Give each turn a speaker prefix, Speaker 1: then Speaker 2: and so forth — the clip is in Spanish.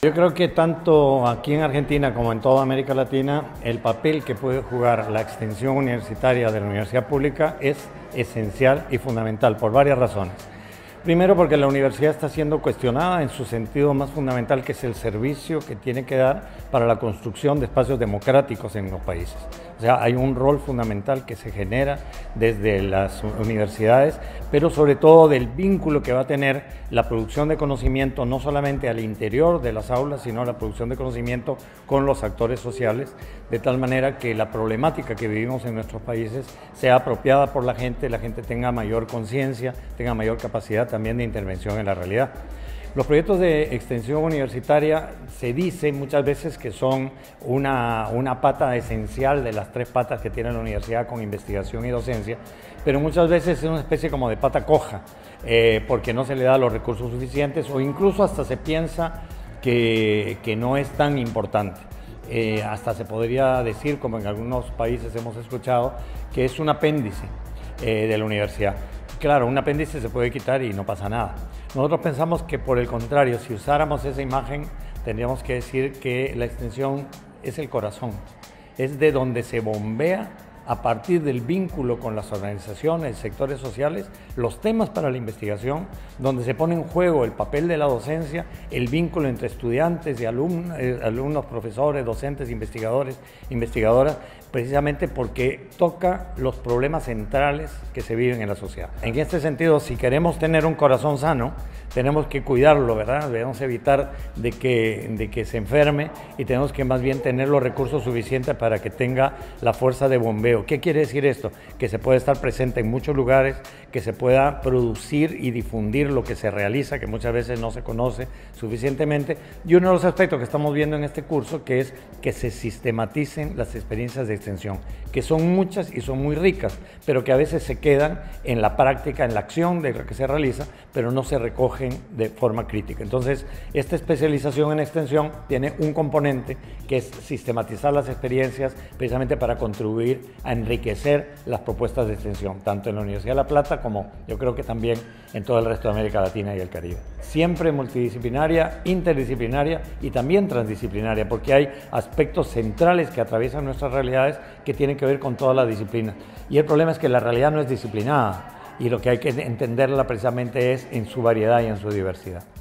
Speaker 1: Yo creo que tanto aquí en Argentina como en toda América Latina, el papel que puede jugar la extensión universitaria de la universidad pública es esencial y fundamental por varias razones. Primero, porque la universidad está siendo cuestionada en su sentido más fundamental, que es el servicio que tiene que dar para la construcción de espacios democráticos en los países. O sea, hay un rol fundamental que se genera desde las universidades, pero sobre todo del vínculo que va a tener la producción de conocimiento, no solamente al interior de las aulas, sino la producción de conocimiento con los actores sociales, de tal manera que la problemática que vivimos en nuestros países sea apropiada por la gente tenga mayor conciencia, tenga mayor capacidad también de intervención en la realidad. Los proyectos de extensión universitaria se dice muchas veces que son una pata esencial de las tres patas que tiene la universidad con investigación y docencia, pero muchas veces es una especie como de pata coja, porque no se le da los recursos suficientes o incluso hasta se piensa que no es tan importante. Hasta se podría decir, como en algunos países hemos escuchado, que es un apéndice de la universidad. Claro, un apéndice se puede quitar y no pasa nada. Nosotros pensamos que, por el contrario, si usáramos esa imagen, tendríamos que decir que la extensión es el corazón, es de donde se bombea, a partir del vínculo con las organizaciones, sectores sociales, los temas para la investigación, donde se pone en juego el papel de la docencia, el vínculo entre estudiantes y alumnos, profesores, docentes, investigadores, investigadoras, precisamente porque toca los problemas centrales que se viven en la sociedad. En este sentido, si queremos tener un corazón sano, tenemos que cuidarlo, ¿verdad? Debemos evitar de que se enferme y tenemos que más bien tener los recursos suficientes para que tenga la fuerza de bombeo. ¿Qué quiere decir esto? Que se puede estar presente en muchos lugares, que se pueda producir y difundir lo que se realiza, que muchas veces no se conoce suficientemente. Y uno de los aspectos que estamos viendo en este curso, que es que se sistematicen las experiencias de extensión, que son muchas y son muy ricas, pero que a veces se quedan en la práctica, en la acción de lo que se realiza, pero no se recogen de forma crítica. Entonces, esta especialización en extensión tiene un componente que es sistematizar las experiencias precisamente para contribuir a enriquecer las propuestas de extensión, tanto en la Universidad de La Plata como yo creo que también en todo el resto de América Latina y el Caribe. Siempre multidisciplinaria, interdisciplinaria y también transdisciplinaria, porque hay aspectos centrales que atraviesan nuestras realidades que tienen que ver con todas las disciplinas. Y el problema es que la realidad no es disciplinada y lo que hay que entenderla precisamente es en su variedad y en su diversidad.